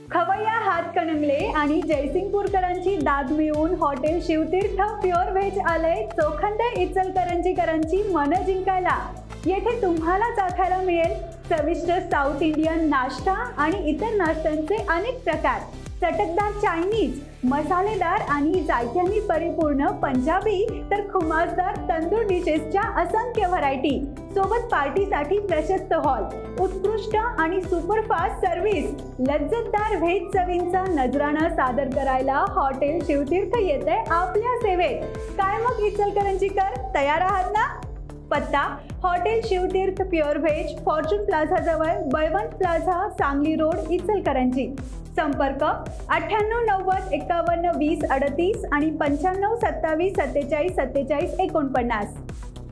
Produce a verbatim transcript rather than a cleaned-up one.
खवय्या हातकणंगले आणि जयसिंगपूरकरांची दाद मिळवून हॉटेल शिवतीर्थ प्युअर व्हेज आलंय चोखंद इचलकरंजीकरांची मन जिंकायला। येथे तुम्हाला चाखायला मिळेल चविष्ट साऊथ इंडियन नाश्ता आणि इतर नाश्त्यांचे अनेक प्रकार, चटकदार चायनीज, मसालेदार आणि जायत्यानी परिपूर्ण पंजाबी तर खुमासदार तंदूर डिशेसच्या असंख्य व्हरायटी, सोबत पार्टीसाठी प्रशस्त हॉल, उत्कृष्ट आणि सुपरफास्ट सर्व्हिस, लज्जतदार व्हेज चवींचा नजराणा सादर करायला हॉटेल शिवतीर्थ येते आपल्या सेवेत। काय मग इचलकरंजीकर, तयार आहात ना? पत्ता hotel Shivtirth pure veg, fortune plaza जवळ, बळवंत प्लाझा, सांगली रोड, इचलकरंजी। संपर्क अठ्ठ्याण्णव नव्वद एकावन्न वीस अडतीस आणि पंच्याण्णव सत्तावीस सत्तेचाळीस सत्तेचाळीस एकोणपन्नास।